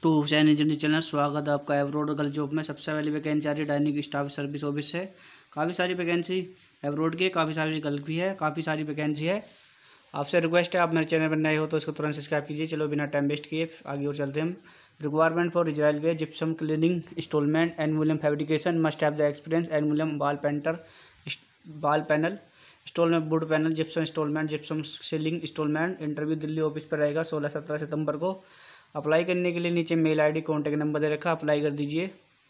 तो Hussain engineer channel स्वागत है आपका। एब्रोड गर्ल जॉब में सबसे पहली वैकेंसी आ रही है डायनिक स्टाफ सर्विस ऑफिस से। काफ़ी सारी वैकेंसी एब्रोड की, काफ़ी सारी गर्ल भी है, काफ़ी सारी वैकेंसी है। आपसे रिक्वेस्ट है, आप मेरे चैनल पर नए हो तो इसको तुरंत सब्सक्राइब कीजिए। चलो बिना टाइम वेस्ट किए आगे और चलते हैं हम। Requirement for Israel way gypsum cleaning installment aluminium fabrication must have the experience aluminium ball panel installment wood panel gypsum installment gypsum ceiling installment. Interview Delhi office पर रहेगा 16-17 सितंबर को। अप्लाई करने के लिए नीचे मेल आईडी कॉन्टैक्ट नंबर दे रखा, apply कर दीजिए।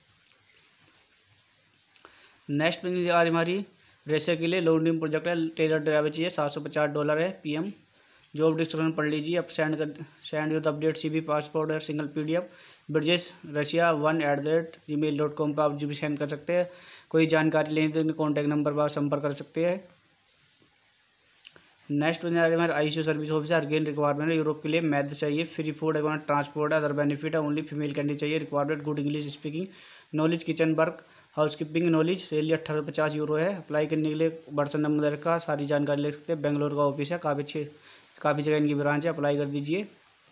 नेक्स्ट में आ रही हमारी रेशे के लिए लोडिंग प्रोजेक्ट है, टेलर ड्राइवर चाहिए, $750 है PM। जॉब डिस्क्रिप्शन पढ़ लीजिए। अब send your update CV passport और सिंगल PDF ब्रिजेश Russia1@gmail.com पर आप जो भी सेंड कर सकते हैं। कोई जानकारी लेनी तो कॉन्टैक्ट नंबर पर आप संपर्क कर सकते हैं। नेक्स्ट में हमारे ICU service officer again requirement है, यूरोप के लिए मैथ चाहिए, फ्री फूड एवं ट्रांसपोर्ट है, अदर बेनिफिट है, ओनली फीमेल कैंडिडेट चाहिए। Requirement good English speaking knowledge, kitchen work housekeeping knowledge. Salary €1850 है। अप्लाई करने के लिए व्हाट्सएप नंबर रखा, सारी जानकारी ले सकते हैं। बेंगलोर का ऑफिस है, काफ़ी जगह इनकी ब्रांच है, अप्लाई कर दीजिए।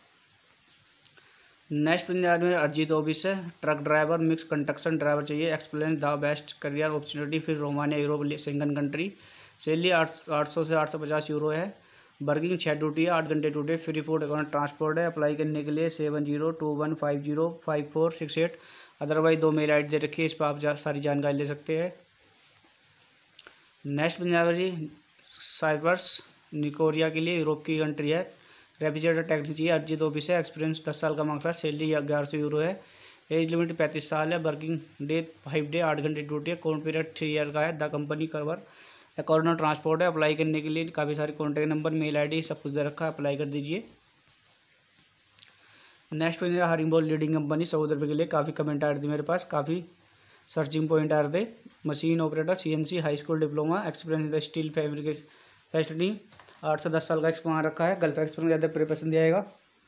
नेक्स्ट में अरिजीत ऑफिस है, truck driver mix construction driver चाहिए, explain the best career opportunity फिर Romania Europe Schengen country. Salary 800 से €850 है। वर्किंग 6 ड्यूटी है, 8 घंटे duty, free food account transport है। अप्लाई करने के लिए 7021505468 अदरवाइज 2 मेल ID दे रखी है, इस पर आप सारी जानकारी ले सकते हैं। नेक्स्ट पंजाबी साइप्रस निकोरिया के लिए यूरोप की कंट्री है, रेफ्रिजरेटर टेक्नीशियन चाहिए, अर्जित ऑफिस है, एक्सपीरियंस 10 साल का मांगता है, सैलरी €1100 है। एज लिमिट 35 साल है। वर्किंग डे 5 डे 8 घंटे ड्यूटी है। कॉन्ट पीरियड 3 ईयर का है। The company cover according transport है। अप्लाई करने के लिए काफ़ी सारे कॉन्टैक्ट नंबर मेल ID सब कुछ दे रखा है, अप्लाई कर दीजिए। नेक्स्ट में हरिंबोल लीडिंग कंपनी सऊदी अरब के लिए काफ़ी कमेंट आ रहे थे मेरे पास, काफ़ी सर्चिंग पॉइंट आ रहे थे। Machine operator CNC high school diploma experience in steel fabrication facility 8 से 10 साल का एक्सपीरियंस रखा है। गल्फ एक्सपीरियंस ज़्यादा प्रिपरेशन दिया जाएगा।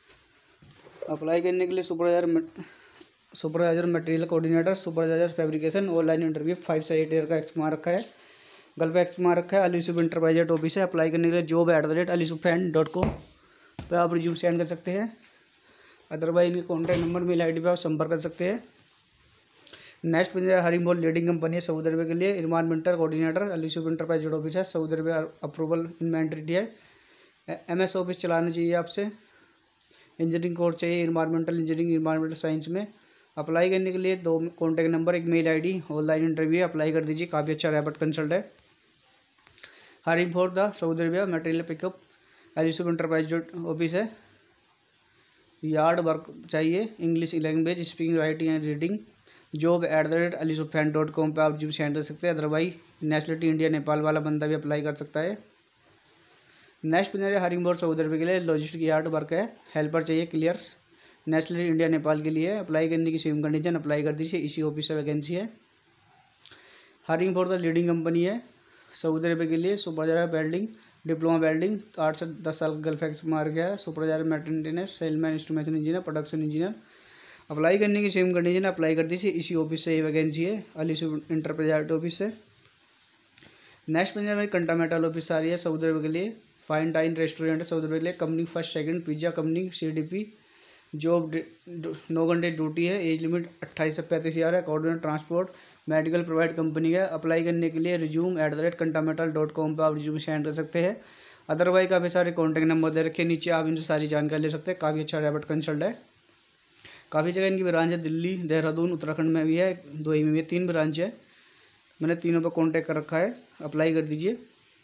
अप्लाई करने के लिए supervisor material coordinator supervisor fabrication online interview 5 से 8 ईयर का एक्सपीरियंस रखा है। गल्फ एक्सपीरियंस रखा है। अलीसुफ इंटरप्राइजेट ऑफिस है। अप्लाई करने के लिए job@alisufand.com पर आप रिज्यूम सेंड कर सकते हैं, अदरवाइज इनके कॉन्टैक्ट नंबर मेल ID पर आप संपर्क कर सकते हैं। नेक्स्ट में हरिंबोल लीडिंग कंपनी है सऊदी अरब के लिए, इन्वायरमेंटल कोऑर्डिनेटर अलीसुफ इंटरप्राइजेट ऑफिस है, सऊदी अरब अप्रूवल इन्वेंट्री है। MS ऑफिस चलाना चाहिए आपसे। इंजीनियरिंग कोर्स चाहिए, इन्वायरमेंटल इंजीनियरिंग इन्वायरमेंटल साइंस में। अप्लाई करने के लिए 2 कॉन्टैक्ट नंबर, एक mail ID, online interview, apply कर दीजिए। काफ़ी अच्छा रैपिड कंसल्ट है। Hiring for the Saudi Arabia material pickup अलीसुफ इंटरप्राइज ऑफिस है। यार्ड वर्क चाहिए, English language speaking writing and reading. job@alisufand.com पर आप जो सेंड कर सकते हैं, अदरवाइज नेशनलिटी इंडिया नेपाल वाला बंदा भी अप्लाई कर सकता है। नेक्स्ट में हरिंग बोर्ड सऊदी अरब के लिए लॉजिस्टिक यार्ड वर्क है, हेल्पर चाहिए क्लियर्स, नेशनलिटी इंडिया नेपाल के लिए। अप्लाई करने की सेम कंडीशन, अप्लाई कर दीजिए। इसी ऑफिस से वैकेंसी है। Hiring for the leading company है सऊदी अरब के लिए, सुपरवाइजर वेल्डिंग डिप्लोमा वेल्डिंग 8 से 10 साल गल्फ एक्स मार गया है। Supervisor maintenance salesman instrumentation engineer production engineer. Apply करने की सेम कंडीशन, अप्लाई कर दीजिए। इसी ऑफिस से ये वैकेंसी है, अलीसुफ इंटरप्राइजेट ऑफिस से। नेक्स्ट में हमारी कंटामेटल ऑफिस आ रही है सऊदी अरब के लिए, फाइन डाइन रेस्टोरेंट है सऊदी अरब के लिए, company first second pizza company CDP। Job 9 घंटे ड्यूटी है। एज लिमिट 28 से 35 ईयर है। Coordinator transport medical provide company है। अप्लाई करने के लिए resume@contametal.com पर आप रिज्यूम सेंड कर सकते हैं, अदरवाइज काफ़ी सारे कॉन्टैक्ट नंबर दे रखे नीचे, आप इनसे सारी जानकारी ले सकते हैं। काफ़ी अच्छा रैपिड कंसल्ट है। काफ़ी जगह इनकी ब्रांच है, दिल्ली, देहरादून, उत्तराखंड में भी है, दुबई में भी है, 3 ब्रांच है। मैंने तीनों पर कॉन्टैक्ट कर रखा है, अप्लाई कर दीजिए।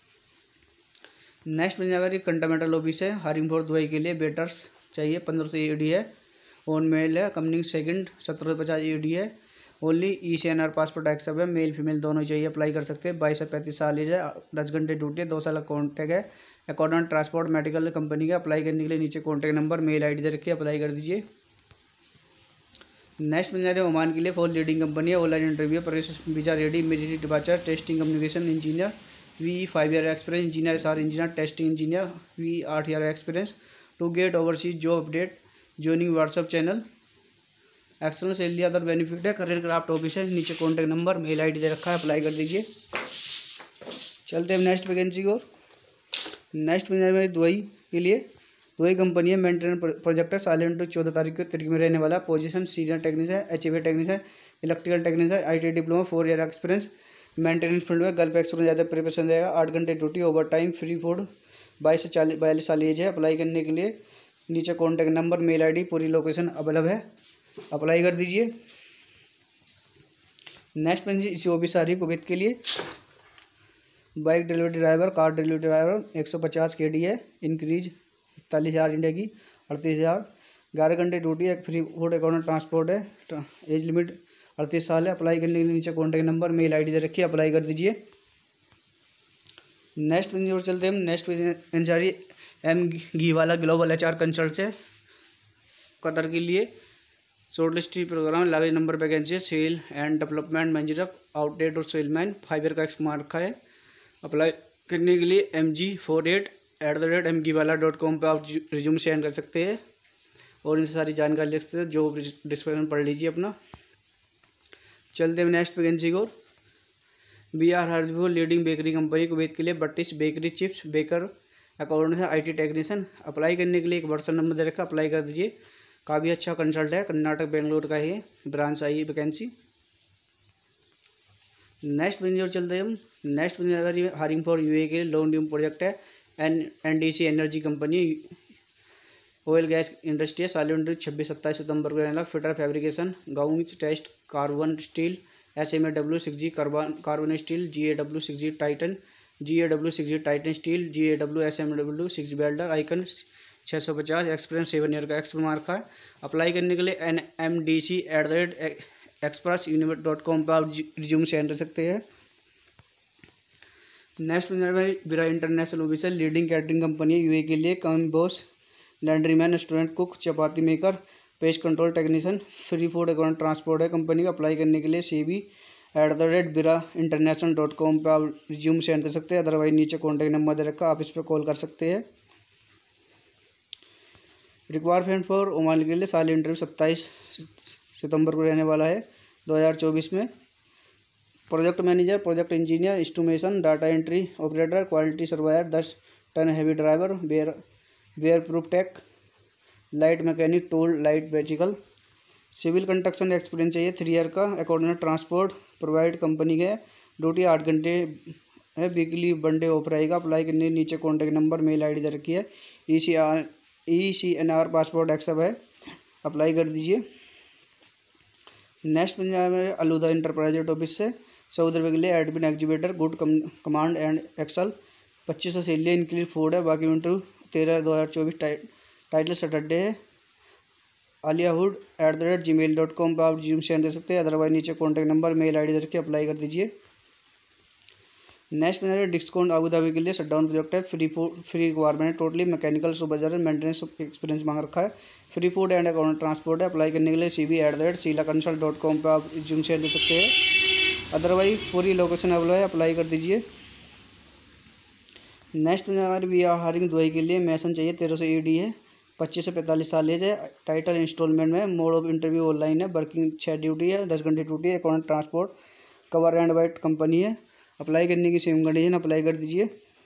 नेक्स्ट में हमारी कंटामेटल ऑफिस है, हायरिंग फॉर दुबई के लिए वेटर्स चाहिए, 1500 AD है। ऑन मेल है, कंपनी सेकंड 1750 AD है। ओनली ECNR पासपोर्ट एक्सेप्ट है, मेल फीमेल दोनों चाहिए, अप्लाई कर सकते हैं। 22 से 35 साल एज है, 10 घंटे ड्यूटी है, 2 साल का कॉन्टैक्ट है। अकॉर्डिंग ट्रांसपोर्ट मेडिकल कंपनी का। अप्लाई करने के लिए नीचे कॉन्टैक्ट नंबर मेल ID दे रखिए, अप्लाई कर दीजिए। नेक्स्ट में जा रहे हैं ओमान के लिए, फॉर लीडिंग कंपनी है, online interview process visa ready, immediate departure, testing communication engineer VE 5 year experience, engineer SR engineer, testing engineer VE 8 year experience. To get overseas job update joining WhatsApp channel, external salary other benefit है, career craft office है, नीचे contact number mail ID दे रखा है, apply कर दीजिए। चलते हैं नेक्स्ट वैकेंसी को। नेक्स्ट में दुबई के लिए दुबई कंपनी है, मेंटेनेंस प्रोजेक्ट है, साइलेंट 14 तारीख को तिरकी में रहने वाला। Position senior technician, HVAC technician, electrical technician, IT diploma, 4 year experience, maintenance field में गल्फ एक्सपीरियंस ज़्यादा प्रिपरेशन रहेगा। 8 घंटे ड्यूटी, ओवर टाइम, फ्री फूड, 22 से 42 साल एज है। अप्लाई करने के लिए नीचे कॉन्टैक्ट नंबर, मेल ID, पूरी लोकेशन अवेलेबल है, अप्लाई कर दीजिए। नेक्स्ट वैकेंसी 24 तारीख कुवैत के लिए bike delivery driver, car delivery driver, 150 KD है, इंक्रीज 41,000 इंडिया की, 38,000, 11 घंटे ड्यूटी है, फ्री फूड, अकाउंट ट्रांसपोर्ट है, एज लिमिट 38 साल है। अप्लाई करने के लिए नीचे कॉन्टैक्ट नंबर, मेल ID दे रखिए, अप्लाई कर दीजिए। नेक्स्ट वैकेंसी और चलते हैं हम। Next vacancy M Ghiwala global HR consult से कतर के लिए shortlist program, large number vacancy है। Sale and development manager, outlet और सेलमैन, 5 ईयर का एक्सपीरियंस रखा है। अप्लाई करने के लिए mg48@mgwala.com पर आप रिज्यूम सेंड कर सकते हैं और इनसे सारी जानकारी लिख सकते हैं। जो डिस्क्रिप्शन पढ़ लीजिए अपना। चलते हैं नेक्स्ट वैकेंसी को। BR hardware leading bakery company Kuwait के लिए 32 बेकरी चिप्स बेकर अकाउंट है, IT टेक्नीशियन। अप्लाई करने के लिए एक व्हाट्सएप नंबर दे रखा, अप्लाई कर दीजिए। काफ़ी अच्छा कंसल्ट है, कर्नाटक बेंगलोर का ही ब्रांच आई है वैकेंसी। नेक्स्ट वैकेंसी और चलते हैं हम। Next vacancy hiring for UAE के लिए लॉन्ग टर्म प्रोजेक्ट है। NDC energy company, oil gas industry है। सैलरी 26-27 सितंबर को रहना। फिटर फैब्रिकेशन, गाउंस test, carbon steel, SMAW 6G carbon steel, GAW 6G titan, GAW 6G titan steel, GAW SMAW 6G welder, icon 650, experience 7 year का experience रखा है। Apply करने के लिए NMDC@expressuniversity.com पर आप रिज्यूम सेंड कर सकते हैं। नेक्स्ट बिरा international officer leading catering company है UAE के लिए। Camp boss, laundryman, restaurant cook, chapati maker, pest control technician, free food account transport है कंपनी का। अप्लाई करने के लिए cv@birainternational.com पर आप रिज्यूम सेंड कर सकते हैं। अदरवाइज नीचे कॉन्टैक्ट नंबर दे रखा, आप इस पर कॉल कर सकते हैं। रिक्वायरमेंट फॉर ओमान के लिए साल इंटरव्यू 27 सितंबर को रहने वाला है 2024 में। Project manager, project engineer, instrumentation, data entry operator, quality surveyor, 10 ton heavy driver, wear proof tech, light mechanic, tool light vehicle, civil construction experience चाहिए 3 ईयर का। अकॉर्डिंग ट्रांसपोर्ट प्रोवाइड कंपनी के। ड्यूटी 8 घंटे है, वीकली वनडे ऑफ रहेगा। Apply करने नीचे contact number, mail ID दे रखी है। ECNR पासपोर्ट एक्सेप्ट है, अप्लाई कर दीजिए। नेक्स्ट पंजाब में अलूदा इंटरप्राइजेट ऑफिस से सऊदी अरब के लिए admin executive, good command and excel, 2500 salary include food है। बाकी इंटरव्यू 13/2024 टाइटल सैटरडे है। aliahood@gmail.com पर आप रिज्यूम सेंड कर सकते हैं। अदरवाइज नीचे कॉन्टैक्ट नंबर, मेल ID दे रखे, अप्लाई कर दीजिए। नेक्स्ट में डिस्काउंट अबू धाबी के लिए शटडाउन प्रोजेक्ट है। Free requirement totally mechanical supervisor maintenance experience मांग रखा है। Free food and account transport है। अप्लाई करने के लिए cv@silaconsult.com पर आप रिज्यूम शेयर कर सकते हैं। अदरवाइज पूरी लोकेशन अवेलेबल है, अप्लाई कर दीजिए। नेक्स्ट में हमारी वी आर हायरिंग दुबई के लिए मैसन चाहिए 1300 AD है, 25 से 45 साल एज है। टाइटल इंस्टॉलमेंट में, मोड ऑफ इंटरव्यू ऑनलाइन है। वर्किंग 6 ड्यूटी है, 10 घंटे ड्यूटी है। Account transport, cover and white company है। अप्लाई करने की सेम कंडीशन, अप्लाई कर दीजिए।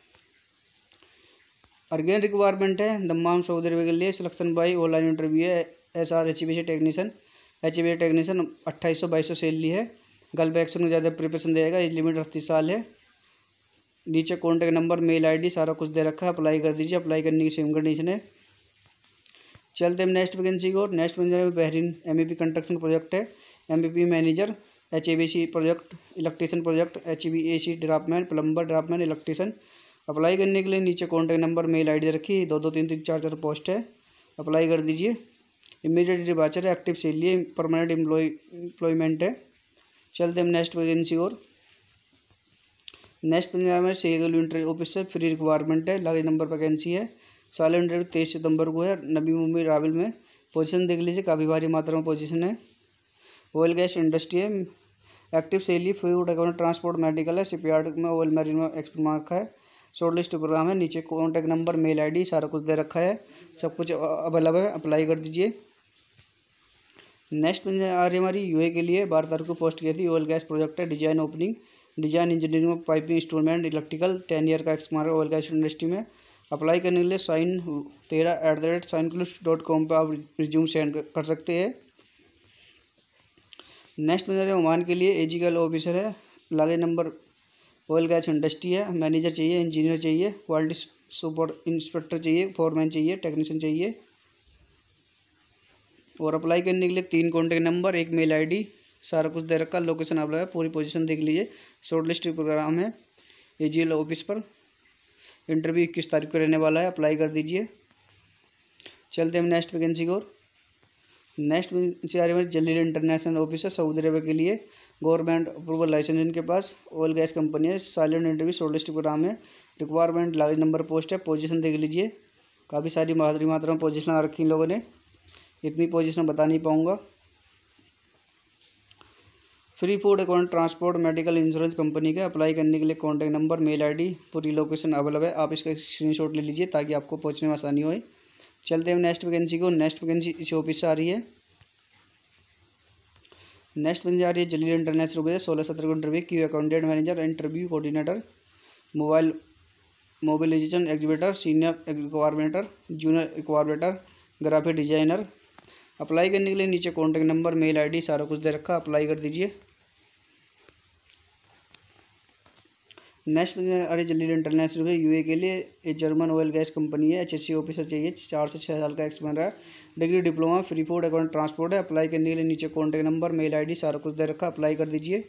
अगेन रिक्वायरमेंट है दम्माम सऊदी अरब के लिए। सिलेक्शन बाई ऑनलाइन इंटरव्यू है। SR HVAC टेक्नीशियन 2800-2200 सैलरी है। गल्फ एक्शन में ज़्यादा प्रिपरेशन रहेगा। एज लिमिट 38 साल है। नीचे कॉन्टैक्ट नंबर, मेल ID सारा कुछ दे रखा है, अप्लाई कर दीजिए। अप्लाई करने की सेम कंडीशन है। चलते हैं नेक्स्ट वैकेंसी को। नेक्स्ट वैकेंसी में बहरीन MEP कंस्ट्रक्शन प्रोजेक्ट है। MEP manager, HVAC project, electrician project, HVAC draftman, plumber draftman, electrician. Apply करने के लिए नीचे कॉन्टैक्ट नंबर, मेल ID रखी। 2 3 4 पोस्ट है, अप्लाई कर दीजिए। इमीडिएट डिपार्चर है, एक्टिव सैलरी है, परमानेंट एम्प्लॉयमेंट है। चलते हैं नेक्स्ट वैकेंसी और। नेक्स्ट पंजाब में सेगल इंटरव्यू ऑफिस से फ्री रिक्वायरमेंट है। लार्ज नंबर वैकेंसी है। साल इंटरव्यू 23 सितंबर को है। नबी मुंबई रावल में। पोजीशन देख लीजिए, काफ़ी भारी मात्रा में पोजीशन है। ऑयल गैस इंडस्ट्री है। Active salary, food account transport medical है। शिपयार्ड में ऑयल मैरिन में एक्सपीरियंस रखा है। शॉर्ट लिस्ट प्रोग्राम है। नीचे कॉन्टैक्ट नंबर, मेल ID सारा कुछ दे रखा है, सब कुछ अवेलेबल है, अप्लाई कर दीजिए। नेक्स्ट में आ रही हमारी UAE के लिए 12 तारीख को पोस्ट की थी। ऑयल गैस प्रोजेक्ट है। डिजाइन ओपनिंग, डिजाइन इंजीनियरिंग में पाइपिंग इंस्ट्रूमेंट, इलेक्ट्रिकल, 10 ईयर का एक्सपीरियंस ऑयल गैस इंडस्ट्री में। अप्लाई करने के लिए sain13@sinclus.com पर आप रिज्यूम सेंड कर सकते हैं। नेक्स्ट बंदा है ओमान के लिए एजिकल ऑफिसर है, large number oil gas industry है, मैनेजर चाहिए, इंजीनियर चाहिए, क्वालिटी सुपर इंस्पेक्टर चाहिए, फोरमैन चाहिए, टेक्नीशियन चाहिए। और अप्लाई करने के लिए 3 कॉन्टैक्ट नंबर, 1 मेल आईडी, सारा कुछ दे रखा। लोकेशन आप लगा, पूरी पोजीशन देख लीजिए। शॉर्ट लिस्ट प्रोग्राम है एजीएल ऑफिस पर। इंटरव्यू 21 तारीख को रहने वाला है, अप्लाई कर दीजिए। चलते हैं नेक्स्ट वैकेंसी को। नेक्स्ट वैकेंसी आ रही है Jaleel international officer, Saudi Arab के लिए। गवर्नमेंट अप्रूवल लाइसेंस इनके पास, ऑयल गैस कंपनी है। Silent interview short list program है। रिक्वायरमेंट लार्ज नंबर पोस्ट है। पोजीशन देख लीजिए, काफ़ी सारी मात्रा में पोजीशन आ रखी इन लोगों ने, इतनी पोजीशन बता नहीं पाऊँगा। Free food account transport medical insurance company का। अप्लाई करने के लिए कॉन्टैक्ट नंबर, मेल आईडी, पूरी लोकेशन अवेलेबल है। आप इसका स्क्रीनशॉट ले लीजिए ताकि आपको पहुंचने में आसानी हो। चलते हैं नेक्स्ट वैकेंसी को। नेक्स्ट वैकेंसी इस ऑफिस से आ रही है। नेक्स्ट वैकेंसी आ रही है जलील इंटरनेशनल ऑफिस, 16-17 को interview. Q accountant manager, interview coordinator, mobilisation executive, senior coordinator, junior coordinator, graphic designer. Apply करने के लिए नीचे कॉन्टैक्ट नंबर, मेल आईडी, सारा कुछ दे रखा, अप्लाई कर दीजिए। नेक्स्ट अरे जलील इंटरनेशनल यूए के लिए, ये जर्मन ऑयल गैस कंपनी है। एचएससी ऑफिसर चाहिए, 4 से 6 साल का एक्सपीरियंस है। Degree diploma, free food account transport है। अप्लाई करने के लिए नीचे कॉन्टैक्ट नंबर, मेल आईडी, सारा कुछ दे रखा, अप्लाई कर दीजिए।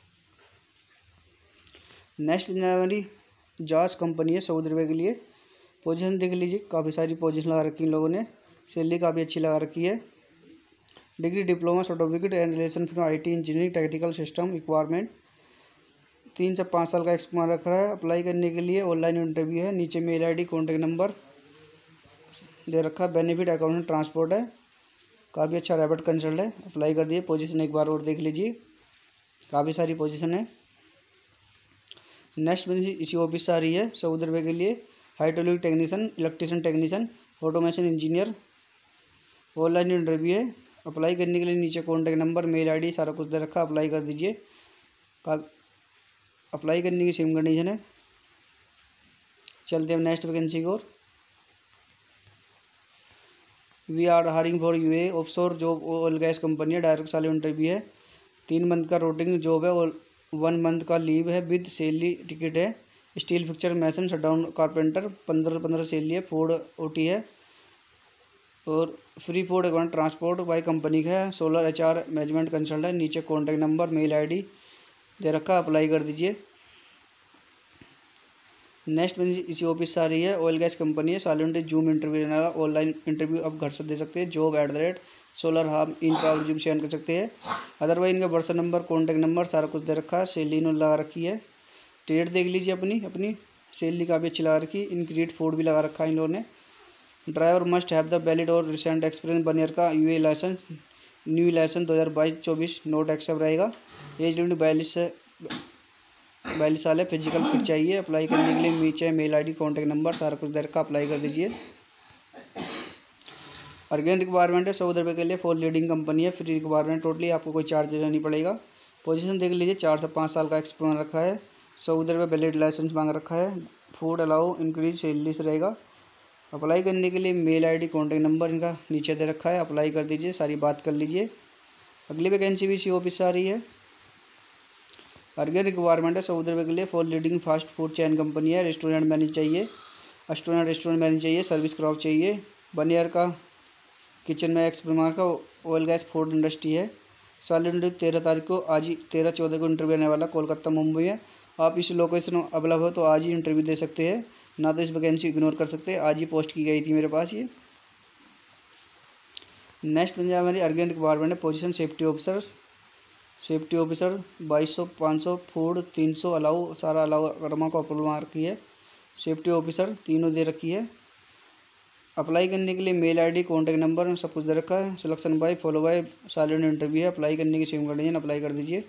नेक्स्ट हमारी जाज कंपनी है, सऊदी अरब के लिए। पोजीशन देख लीजिए, काफ़ी सारी पोजीशन लगा रखी इन लोगों ने, सैलरी काफ़ी अच्छी लगा रखी है। Degree diploma certificate and relation from IT engineering technical system requirement, 3 से 5 साल का एक्सपीरियंस रख रहा है। अप्लाई करने के लिए ऑनलाइन इंटरव्यू है। नीचे मेल आईडी, कॉन्टैक्ट नंबर दे रखा। बेनिफिट अकाउंट ट्रांसपोर्ट है, काफ़ी अच्छा रैपिड कंसल्ट है, अप्लाई कर दिए। पोजीशन एक बार और देख लीजिए, काफ़ी सारी पोजीशन है। नेक्स्ट वैकेंसी इसी ऑफिस से आ रही है, सऊदी अरब के लिए। Hydraulic technician, electrician technician, automation engineer, online interview है। अप्लाई करने के लिए नीचे कॉन्टैक्ट नंबर, मेल आईडी, सारा कुछ दे रखा, अप्लाई कर दीजिए। अप्लाई करने की सेम कंडीशन है। चलते हैं नेक्स्ट वैकेंसी को। We are hiring for UAE offshore job, oil gas company है। डायरेक्ट साल इंटरव्यू है। 3 मंथ का रोटिंग जॉब है और 1 मंथ का लीव है विद सैलरी टिकट है। Steel fixture mason shutdown carpenter, 15 salary है। फूड ओटी है और free food account transport by company का है। सोलर एचआर मैनेजमेंट कंसल्ट है। नीचे कॉन्टैक्ट नंबर, मेल आईडी दे रखा, अप्लाई कर दीजिए। नेक्स्ट इसी ऑफिस से आ रही है, ऑयल गैस कंपनी है। साइलेंट जूम इंटरव्यू रहने वाला, ऑनलाइन इंटरव्यू आप घर से दे सकते हैं। जॉब @solar hub इन पर जूम सेंड कर सकते हैं। अदरवाइज इनका पर्सन नंबर, कॉन्टैक्ट नंबर सारा कुछ दे रखा है। सैलरी इन्होंने लगा रखी है। ट्रेड देख लीजिए, अपनी सैलरी काफ़ी अच्छी लगा रखी है। इंक्रीड फूड भी लगा रखा है इन लोगों ने। Driver must have the valid और रिसेंट एक्सपीरियंस 1 ईयर का UAE license, new license 2022-24 note accept रहेगा। एज लिमिट 42 साल है। फिजिकल फिट चाहिए। अप्लाई करने के लिए नीचे मेल आईडी, कॉन्टैक्ट नंबर सारा कुछ दे रखा, अप्लाई कर दीजिए। अर्जेंट रिक्वायरमेंट है, सऊदी अरब के लिए। फॉर लीडिंग कंपनी है, फ्री रिक्वायरमेंट, टोटली आपको कोई चार्ज देना नहीं पड़ेगा। पोजीशन देख लीजिए, 4 से 5 साल का एक्सपीरियंस रखा है। सऊदी अरब वैलिड लाइसेंस मांग रखा है। फूड अलाउ इंक्रीज सैलरी से रहेगा। अप्लाई करने के लिए मेल आईडी, कॉन्टैक्ट नंबर इनका नीचे दे रखा है, अप्लाई कर दीजिए, सारी बात कर लीजिए। अगली वैकेंसी भी इसी ऑफिस से आ रही है। अर्जेंट रिक्वायरमेंट है, सऊदी अरब के लिए। For leading fast food chain company है। रेस्टोरेंट मैनेजर चाहिए, रेस्टोरेंट मैनेजर चाहिए, सर्विस क्रॉप चाहिए। 1 ईयर का किचन में एक्सपीरियंस का ऑयल गैस फूड इंडस्ट्री है। साल इंटरव्यू 13 तारीख को, आज ही 13-14 को इंटरव्यू आने वाला। कोलकाता मुंबई है। आप इस लोकेशन अवेलेबल हो तो आज ही इंटरव्यू दे सकते हैं, ना तो इस वैकेंसी इग्नोर कर सकते हैं। आज ही पोस्ट की गई थी मेरे पास ये। नेक्स्ट बन जाए हमारी अर्जेंट रिक्वायरमेंट है, position safety officer. 2200, 500 food, 300 allow, सारा अलाउ रमा को अप्रूवल मार रखी है। सेफ्टी ऑफिसर तीनों दे रखी है। अप्लाई करने के लिए मेल आईडी, कॉन्टैक्ट नंबर सब कुछ दे रखा है। Selection by follow by silent interview है। अप्लाई करने की सेम कंडीशन, अप्लाई कर दीजिए।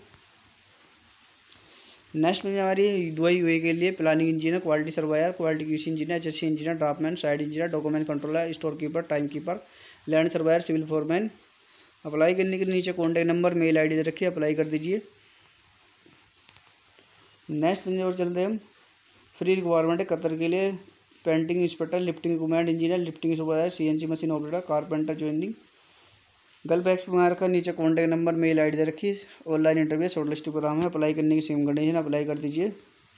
नेक्स्ट में हमारी दुबई यूए के लिए planning engineer, quality surveyor, quality QC engineer, HSC engineer, draftman, site engineer, document controller, store keeper, time keeper, land surveyor, civil foreman. Apply करने के लिए नीचे कॉन्टैक्ट नंबर, मेल आईडी दे रखिए, अप्लाई कर दीजिए। नेक्स्ट में और चलते हैं हम, फ्री रिक्वायरमेंट है कतर के लिए। Painting inspector, lifting equipment engineer, lifting supervisor, CNC machine operator, carpenter joining. Gulf explorer का नीचे कॉन्टैक्ट नंबर, मेल आईडी दे रखी। ऑनलाइन इंटरव्यू शॉर्टलिस्ट प्रोग्राम है, अप्लाई करने की सेम कंडीशन, अप्लाई कर दीजिए।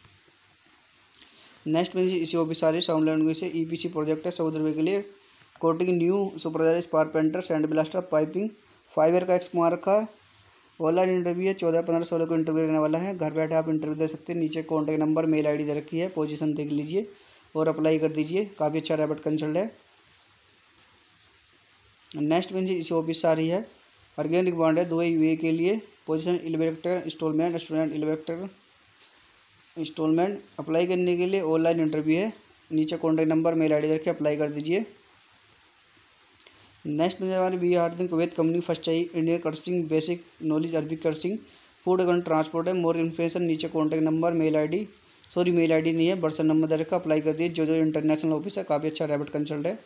नेक्स्ट में इसी ऑफिस आ रही साउंड लैंग्वेज से ईपीसी प्रोजेक्ट है 100 रुपये के लिए। Coating new supervisor, spark painter, sand blaster, piping, 5 year का एक्सपीरियंस रखा है। ऑनलाइन इंटरव्यू है, 14, 15, 16 को इंटरव्यू लेने वाला है। घर बैठे आप इंटरव्यू दे सकते हैं। नीचे कॉन्टैक्ट नंबर, मेल आईडी दे रखी है, पोजीशन देख लीजिए और अप्लाई कर दीजिए। काफ़ी अच्छा रैपिड कंसल्ट है। नेक्स्ट में इसी ऑफिस आ रही है अर्गेन रिक्वायर्ड है 2 यूए के लिए। Position electrical installment, student electrical installment. Apply करने के लिए ऑनलाइन इंटरव्यू है। नीचे कॉन्टैक्ट नंबर, मेल आईडी रखे, अप्लाई कर दीजिए। नेक्स्ट में हमारी बी हार्दिन कुवैत कंपनी फर्स्ट चाहिए। Indian cursing, basic knowledge Arabic cursing, food and transport है। मोर इन्फॉर्मेशन नीचे contact number, mail ID, mail ID नहीं है, पर्सन नंबर दे रखा, अप्लाई कर दिए। जो इंटरनेशनल ऑफिस है, काफ़ी अच्छा रैपिड कंसल्ट है।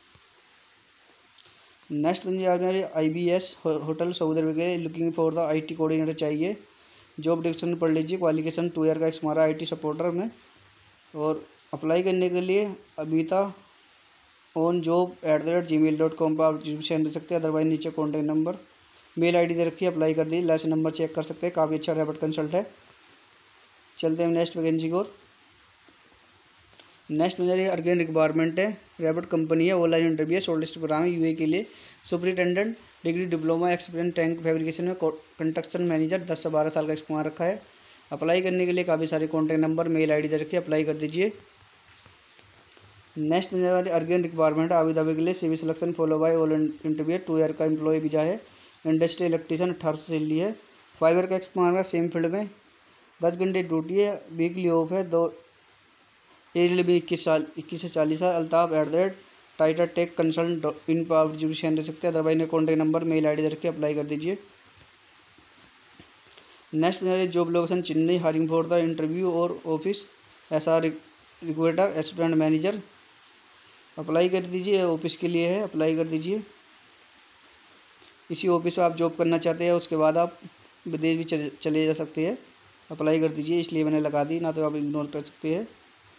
नेक्स्ट में हमारे IBS होटल 100 रुपये के, looking for the IT coordinator चाहिए। जॉब डिस्क्रिप्शन पढ़ लीजिए। क्वालिफिकेशन 2 ईयर का एक्सपीरियंस IT सपोर्टर में। और अप्लाई करने के लिए अबीता onjob@gmail.com पर आप सेंड दे सकते हैं। अदरवाइज नीचे कॉन्टैक्ट नंबर, मेल आईडी दे रखी है, अप्लाई कर दी। लास्ट नंबर चेक कर सकते हैं। काफ़ी अच्छा रैपिड कंसल्ट है। चलते हैं नेक्स्ट वैकेंसी को। नेक्स्ट मेरे अर्गेन रिक्वायरमेंट है, रैपिड कंपनी है, ऑनलाइन इंटरव्यू है, शॉर्टलिस्ट प्रोग्राम है। यूए के लिए superintendent degree diploma experience tank fabrication में। कंस्ट्रक्शन मैनेजर 10 से 12 साल का एक्सपीरियंस रखा है। अप्लाई करने के लिए काफ़ी सारे कॉन्टैक्ट नंबर, मेल आईडी दे रखी है, अप्लाई कर दीजिए। नेक्स्ट में वाली अर्गेंट रिक्वायरमेंट है अबू धाबी के लिए। Civil selection follow by all interview, 2 year का एम्प्लॉय वीजा है। इंडस्ट्री इलेक्ट्रीशियन 18 से सैलरी है। 5 ईयर का एक्सपीरियंस है सेम फील्ड में। 10 घंटे ड्यूटी है, वीकली ऑफ है। 2 एज भी 21 से 40 साल। अल्ताफ टाइटर टेक कंसल्ट इन पावर जुडिशियन दे सकते हैं। अदरवाइज ने कॉन्टैक्ट नंबर, मेल आईडी दे रखी है, अप्लाई कर दीजिए। नेक्स्ट में job location Chennai, hiring for the interview और office SR recruiter assistant manager. Apply कर दीजिए, ऑफिस के लिए है, अप्लाई कर दीजिए। इसी ऑफिस में आप जॉब करना चाहते हैं, उसके बाद आप विदेश भी चले जा सकते हैं। अप्लाई कर दीजिए, इसलिए मैंने लगा दी, ना तो आप इग्नोर कर सकते हैं।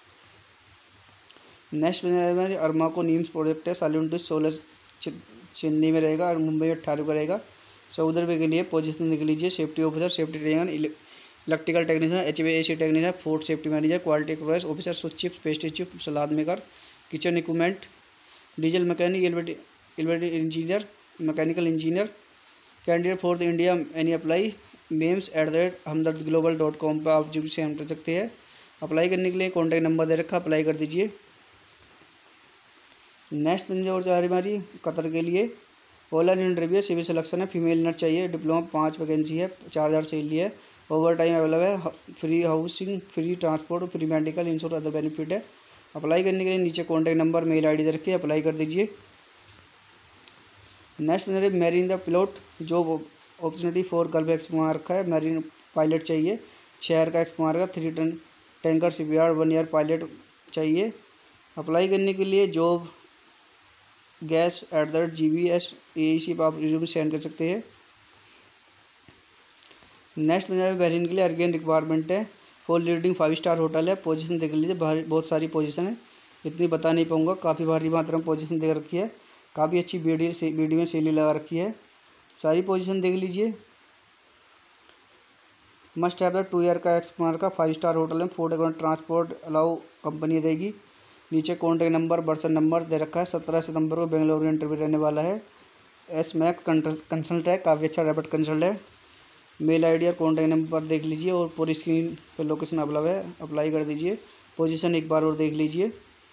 नेक्स्ट में अरमाको नीम्स प्रोजेक्ट है। सालुंट 16 चेन्नई में रहेगा और मुंबई में 18 का रहेगा। 100 रुपये के लिए पोजीशन देख लीजिए। Safety officer, safety trainer, electrical technician, HVAC technician, food safety manager, quality process officer, soup chips, pastry chip, salad maker, kitchen equipment, diesel mechanic, elevator engineer, mechanical engineer. Candidate for the India any apply mems@hamdardglobal.com पर आप जो send कर सकते हैं। Apply करने के लिए contact number दे रखा, अप्लाई कर दीजिए। नेक्स्ट में और जा रही हमारी कतर के लिए ऑनलाइन इंटरव्यू, सिविल सिलेक्शन है, फीमेल नर्स चाहिए, डिप्लोमा 5 वैकेंसी है, 4000 सैलरी है, ओवर टाइम अवेलेबल है, free housing, free transport, free medical insurance, other benefit है। अप्लाई करने के लिए नीचे कॉन्टैक्ट नंबर, मेल आईडी दे रखिए, अप्लाई कर दीजिए। नेक्स्ट में marine the pilot job opportunity for gulf experience रखा है। मैरीन पायलट चाहिए, 6 ईयर का एक्सपीरियंस का, 3 ton tanker shipyard, 1 year pilot चाहिए। अप्लाई करने के लिए जॉब gas@gbs AEC पर आप रिज्यूम सेंड कर सकते हैं। नेक्स्ट में बहरीन के लिए अर्गेन रिक्वायरमेंट है, फॉर लीडिंग 5 स्टार होटल है। पोजीशन देख लीजिए, बहुत सारी पोजीशन है, इतनी बता नहीं पाऊँगा, काफ़ी भारी मात्रा में पोजीशन दे रखी है। काफ़ी अच्छी बीडी में सैलरी लगा रखी है। सारी पोजीशन देख लीजिए। मस्ट हैव द 2 ईयर का एक्सपीरियंस का, 5 स्टार होटल में, food and transport allow company देगी। नीचे कॉन्टैक्ट नंबर, पर्सन नंबर दे रखा है। 17 सितंबर को बेंगलुरु में इंटरव्यू रहने वाला है। SMAC कंसल्ट है, काफ़ी अच्छा रैपिड कंसल्ट है। मेल आईडी और कॉन्टैक्ट नंबर देख लीजिए और पूरी स्क्रीन पर लोकेशन अवेलेबल है, अप्लाई कर दीजिए। पोजीशन एक बार और देख लीजिए,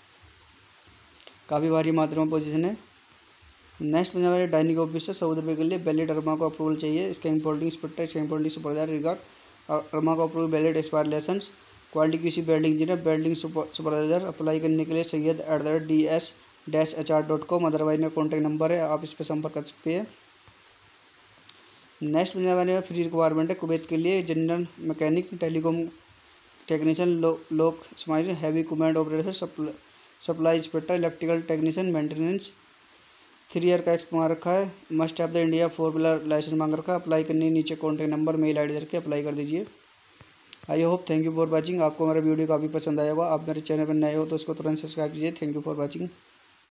काफ़ी भारी मात्रा में पोजीशन है। नेक्स्ट में हमारे डाइनिंग ऑफिस है, 100 रुपये के लिए। वैलिड अरमा को अप्रूवल चाहिए। Scaffolding inspector, scaffolding supervisor regard Aramco approval, valid expire license, quality QC welding engineer, welding supervisor. Apply करने के लिए syed@ds-hr.com, अदरवाइज में कॉन्टैक्ट नंबर है, आप इस पर संपर्क कर सकते हैं। नेक्स्ट में हमारे फ्री रिक्वायरमेंट है कुवैत के लिए, general mechanic, telecom technician, locksmith, heavy equipment operator, supply inspector, electrical technician, maintenance. 3 year का एक्सपीरियंस रखा है। Must have the India 4 wheeler license मांग रखा है। अप्लाई करने नीचे कॉन्टैक्ट नंबर, मेल आईडी करके अप्लाई कर दीजिए। I hope, thank you for watching. आपको हमारा वीडियो काफ़ी पसंद आया होगा। आप मेरे चैनल पर नए हो तो इसको तुरंत सब्सक्राइब कीजिए। Thank you for watching.